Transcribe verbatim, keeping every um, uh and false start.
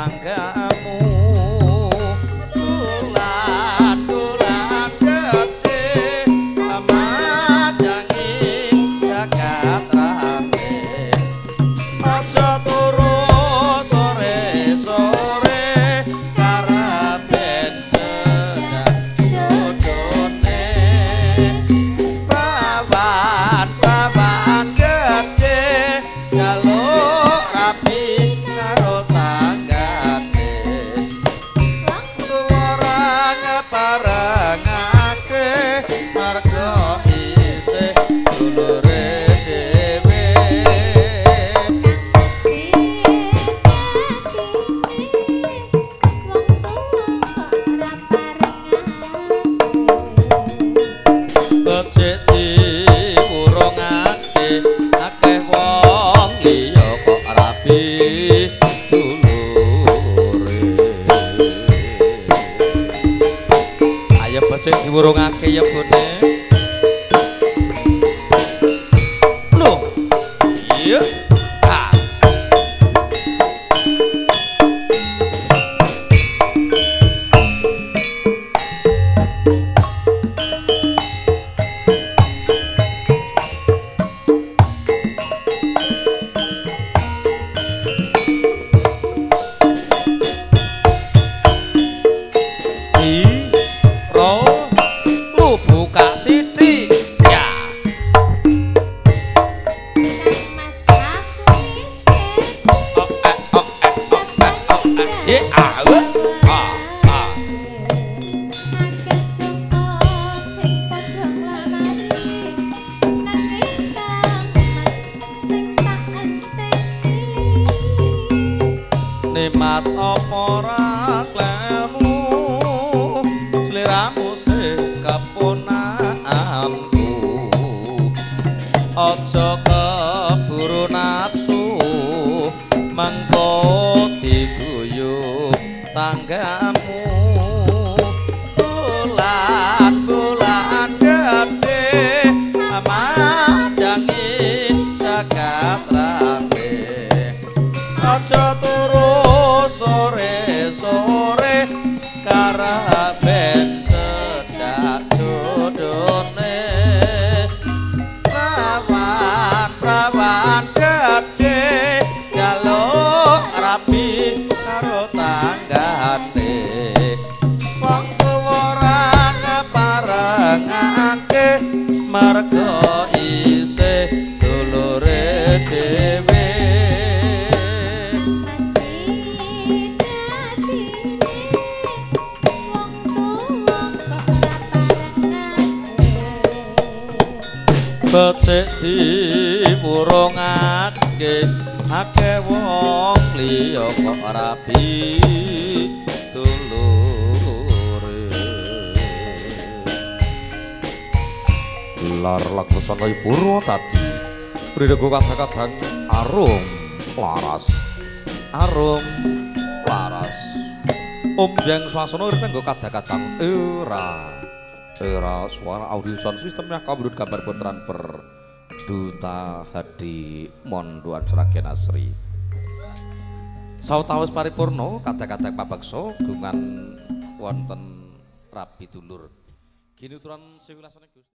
tanggamu bulan bulan gede amat janging jagat rame aja turu sore sore karaben cedak jodone prawan prawan gede jaluk rapi karo tanggane orang parangake marga isih dulure dhewe becik diwurungake akeh wong liya kok rapi dulure ayo becik diwurungake ya bone lho iya ah Ro lu buka sithik ya Mas aku miskin oh eh oh eh oh eh oh eh ye ah ah ah akeh joko sing padha nglamari nanging kang mas sing tak enteni ne mas apa ora kleru sliramu sing keponakanku aja keburu nafsu mengko diguyu tanggamu bulan bulan gede amat jangin jagat rame aja turu sore sore karaben sedak jodone prawan prawan gede jaluk rapi karo tanggane wong tuwa ora parengake merga isih dulure dhewe mesti dadine wong tuwa kok ora parengake becik diwurungake akeh wong liya kok rapi dulure lar lagu sanai purwa tadi bridego kadang-kadang arum laras arum laras ombyang swasana urip nggo kadang-kadang era era suara audio sound sistemnya kabudut gambar puteran per Duta Hadi Monduan Seragen Asri sawetawis paripurna kadang-kadang pabeksa gungan wonten rabi dulur ginuturan sewilasane Gusti